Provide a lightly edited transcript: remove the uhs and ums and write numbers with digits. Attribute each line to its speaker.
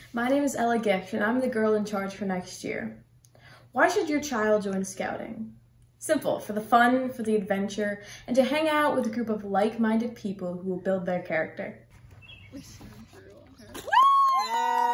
Speaker 1: My name is Ella Gift, and I'm the girl in charge for next year. Why should your child join Scouting? Simple, for the fun, for the adventure, and to hang out with a group of like-minded people who will build their character.